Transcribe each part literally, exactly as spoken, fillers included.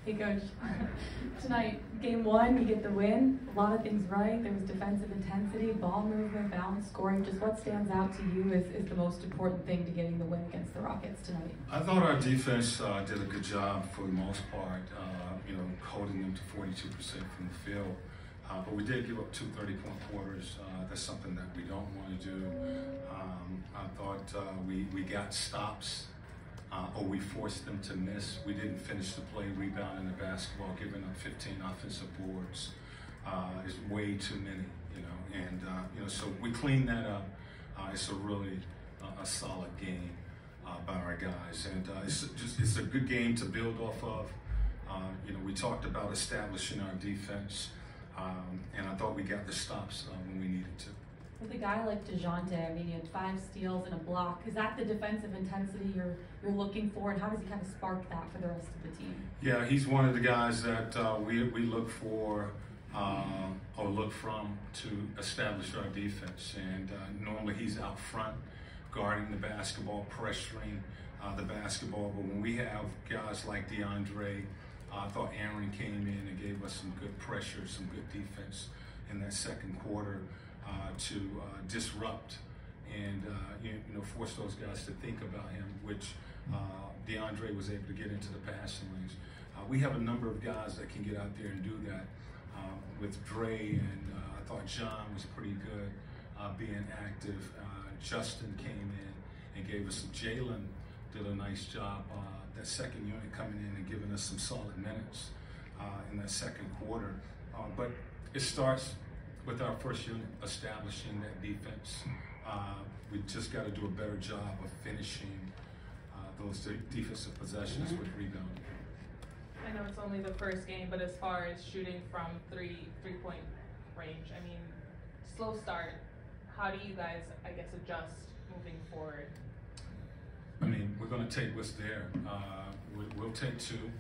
Hey Coach, tonight, game one, you get the win. A lot of things right. There was defensive intensity, ball movement, balance, scoring. Just what stands out to you is, is the most important thing to getting the win against the Rockets tonight? I thought our defense uh, did a good job for the most part, uh, you know, holding them to forty-two percent from the field. Uh, but we did give up two thirty-point quarters. Uh, that's something that we don't want to do. Um, I thought uh, we, we got stops. Uh, or we forced them to miss. We didn't finish the play, rebounding the basketball, giving up fifteen offensive boards uh, is way too many, you know. And uh, you know, so we cleaned that up. Uh, it's a really uh, a solid game uh, by our guys, and uh, it's just it's a good game to build off of. Uh, you know, we talked about establishing our defense, um, and I thought we got the stops uh, when we needed to. With a guy like DeJounte, I mean, he had five steals and a block. Is that the defensive intensity you're you're looking for, and how does he kind of spark that for the rest of the team? Yeah, he's one of the guys that uh, we we look for uh, or look from to establish our defense. And uh, normally he's out front, guarding the basketball, pressuring uh, the basketball. But when we have guys like DeAndre, uh, I thought Aaron came in and gave us some good pressure, some good defense in that second quarter. Uh, to uh, disrupt and uh, you, you know force those guys to think about him, which uh, DeAndre was able to get into the passing lanes. Uh, we have a number of guys that can get out there and do that. Uh, with Dre and uh, I thought John was pretty good uh, being active. Uh, Justin came in and gave us some. Jalen did a nice job. Uh, that second unit coming in and giving us some solid minutes uh, in that second quarter. Uh, but it starts with our first unit, establishing that defense. Uh, we just got to do a better job of finishing uh, those de defensive possessions with rebounding. I know it's only the first game, but as far as shooting from three three-point range, I mean, slow start. How do you guys, I guess, adjust moving forward? I mean, we're going to take what's there. Uh, we, we'll take two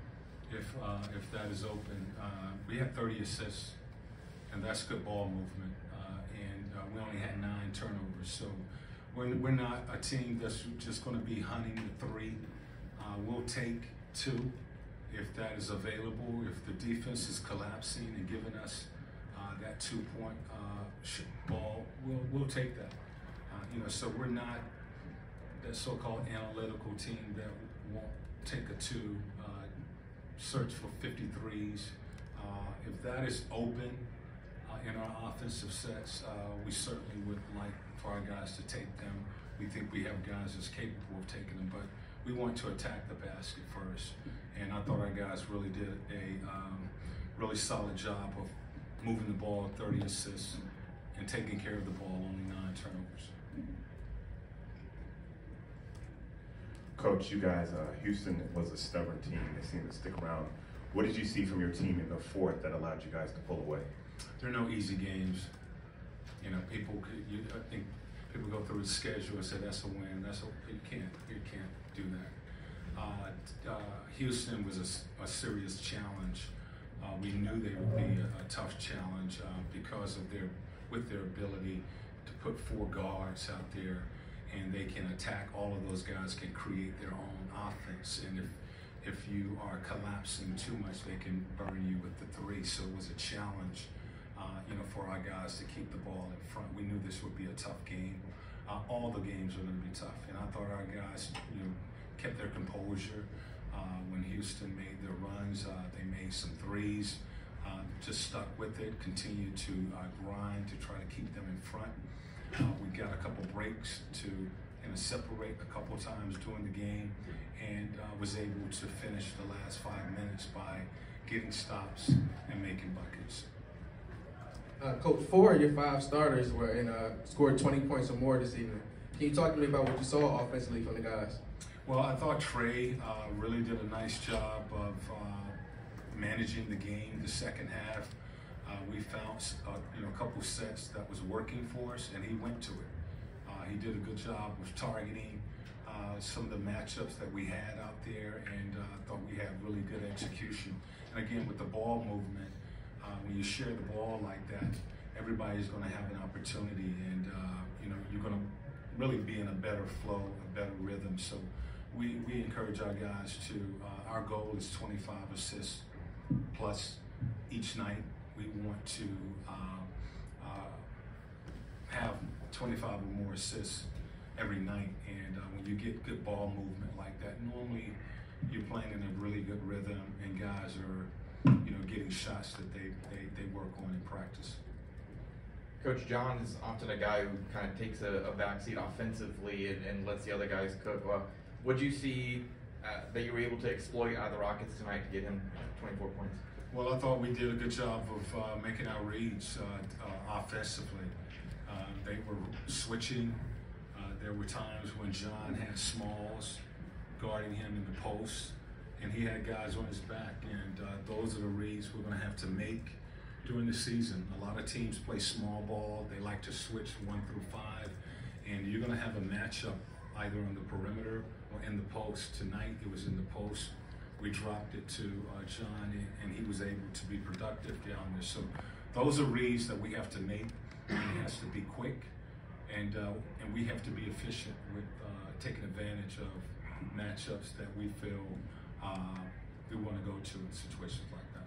if uh, if that is open. Uh, we have thirty assists. And that's good ball movement, uh, and uh, we only had nine turnovers. So we're, we're not a team that's just going to be hunting the three. Uh, we'll take two if that is available. If the defense is collapsing and giving us uh, that two-point uh, ball, we'll we'll take that. Uh, you know, so we're not that so-called analytical team that won't take a two, uh, search for fifty-threes. Uh, if that is open in our offensive sets, uh, we certainly would like for our guys to take them. We think we have guys that's capable of taking them, but we want to attack the basket first. And I thought our guys really did a um, really solid job of moving the ball, thirty assists, and taking care of the ball, only nine turnovers. Coach, you guys, uh, Houston was a stubborn team. They seemed to stick around. What did you see from your team in the fourth that allowed you guys to pull away? There are no easy games. You know, people could, you, I think people go through the schedule and say that's a win. That's a, you can't, you can't do that. Uh, uh, Houston was a, a serious challenge. Uh, we knew they would be a, a tough challenge uh, because of their, with their ability to put four guards out there, and they can attack. All of those guys can create their own offense, and if if you are collapsing too much, they can burn you with the three. So it was a challenge. Uh, you know, for our guys to keep the ball in front. We knew this would be a tough game. Uh, all the games were going to be tough, and I thought our guys, you know, kept their composure. Uh, when Houston made their runs, uh, they made some threes, uh, just stuck with it, continued to uh, grind to try to keep them in front. Uh, we got a couple breaks to you know, separate a couple times during the game, and uh, was able to finish the last five minutes by getting stops and making buckets. Uh, Coach, four of your five starters were in uh, scored twenty points or more this evening. Can you talk to me about what you saw offensively from the guys? Well, I thought Trey uh, really did a nice job of uh, managing the game the second half. Uh, we found uh, you know a couple sets that was working for us, and he went to it. Uh, he did a good job of targeting uh, some of the matchups that we had out there, and uh, I thought we had really good execution. And again, with the ball movement, Uh, when you share the ball like that, everybody's going to have an opportunity, and uh, you know you're going to really be in a better flow, a better rhythm. So we, we encourage our guys to, uh, our goal is twenty-five assists plus each night. We want to uh, uh, have twenty-five or more assists every night. And uh, when you get good ball movement like that, normally you're playing in a really good rhythm and guys are, you know, getting shots that they, they, they work on in practice. Coach John is often a guy who kind of takes a, a backseat offensively and, and lets the other guys cook. Well, what do you see uh, that you were able to exploit out of the Rockets tonight to get him twenty-four points? Well, I thought we did a good job of uh, making our reads uh, uh, offensively. Uh, they were switching. Uh, there were times when John had Smalls guarding him in the post, and he had guys on his back. And uh, those are the reads we're going to have to make during the season. A lot of teams play small ball. They like to switch one through five, and you're going to have a matchup either on the perimeter or in the post. Tonight it was in the post. We dropped it to uh, John, and, and he was able to be productive down there. So those are reads that we have to make, and it has to be quick, and uh, and we have to be efficient with uh, taking advantage of matchups that we feel uh, we want to go to in situations like that.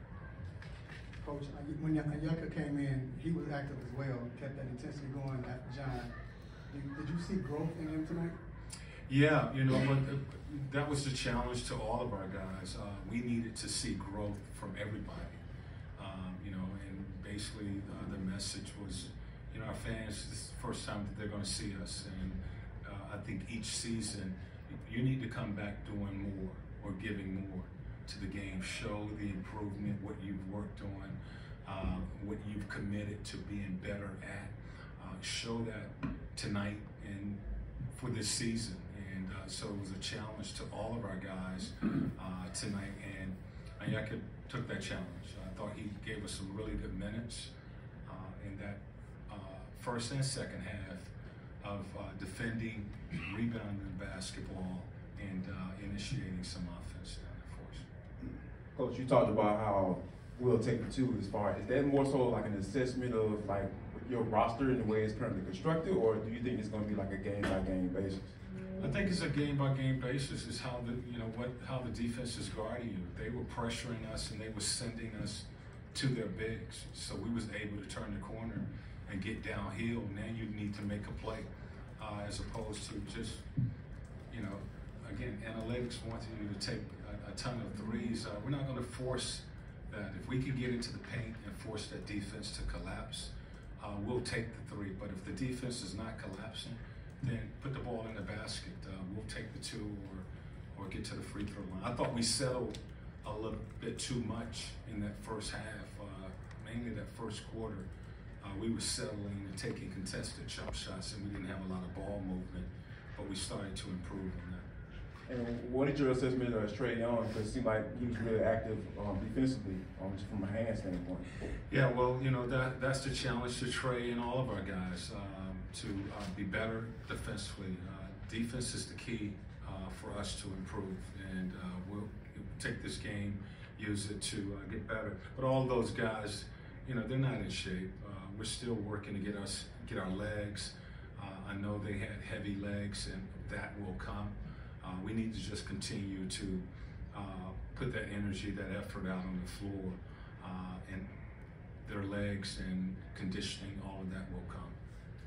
Coach, uh, when Onyeka came in, he was active as well, kept that intensity going after John. Did, did you see growth in him tonight? Yeah, you know, but that was the challenge to all of our guys. Uh, we needed to see growth from everybody, um, you know, and basically uh, the message was, you know, our fans, this is the first time that they're going to see us, and uh, I think each season you need to come back doing more or giving more to the game. Show the improvement, what you've worked on, uh, what you've committed to being better at. Uh, show that tonight and for this season. And uh, so it was a challenge to all of our guys uh, tonight, and Onyeka took that challenge. I thought he gave us some really good minutes uh, in that uh, first and second half of uh, defending, rebounding the basketball, and uh, initiating some offense down there for us. Coach, you talked about how we'll take the two as far. Is that more so like an assessment of like your roster and the way it's currently constructed, or do you think it's going to be like a game by game basis? I think it's a game by game basis. Is how the you know what how the defense is guarding you. They were pressuring us and they were sending us to their bigs, so we was able to turn the corner and get downhill. Now you need to make a play, uh, as opposed to just you know again analytics wants you to take a, a ton of threes. Uh, we're not going to force that. If we can get into the paint and force that defense to collapse, uh, we'll take the three. But if the defense is not collapsing, then put the ball in the basket. Uh, we'll take the two or or get to the free throw line. I thought we settled a little bit too much in that first half, uh, mainly that first quarter. Uh, we were settling and taking contested jump shots, and we didn't have a lot of ball movement, but we started to improve on that. And what is your assessment of Trae Young? Because it seemed like he was really active um, defensively, um, just from a hand standpoint. Yeah, well, you know, that that's the challenge to Trae and all of our guys, um, to uh, be better defensively. Uh, defense is the key uh, for us to improve, and uh, we'll take this game, use it to uh, get better. But all those guys, you know, they're not in shape. Uh, we're still working to get us get our legs. Uh, I know they had heavy legs, and that will come. Uh, we need to just continue to uh, put that energy, that effort out on the floor, uh, and their legs and conditioning, all of that will come.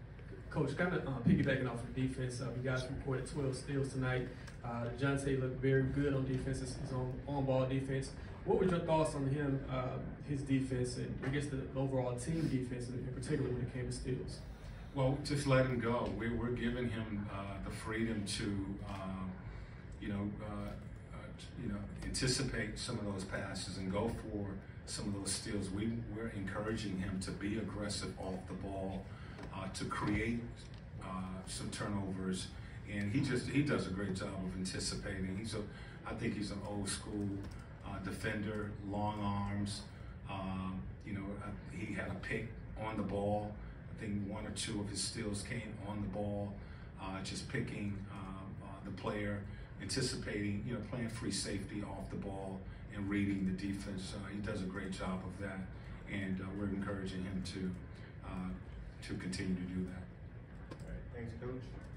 Coach, kind of uh, piggybacking off of defense, uh, you guys reported twelve steals tonight. Uh, John Tay looked very good on defense, his on, on-ball defense. What were your thoughts on him, uh, his defense, and I guess the overall team defense, in particular when it came to steals? Well, just let him go. We're, we're giving him uh, the freedom to, um, you know, uh, uh, you know, anticipate some of those passes and go for some of those steals. We, we're encouraging him to be aggressive off the ball, uh, to create uh, some turnovers, and he just he does a great job of anticipating. He's a, I think he's an old school uh, defender, long arms. Um, you know, uh, he had a pick on the ball. I think one or two of his steals came on the ball, uh, just picking um, uh, the player, anticipating, you know, playing free safety off the ball and reading the defense. Uh, he does a great job of that, and uh, we're encouraging him to uh, to continue to do that. All right, thanks, Coach.